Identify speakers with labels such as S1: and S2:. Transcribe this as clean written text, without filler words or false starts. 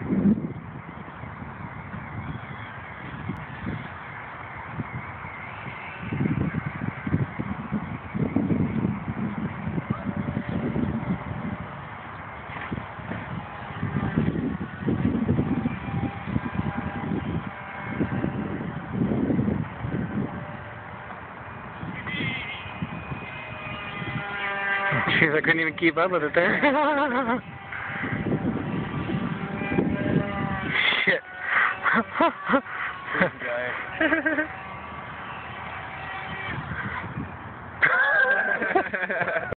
S1: Jeez, I couldn't even keep up with it there. Shit.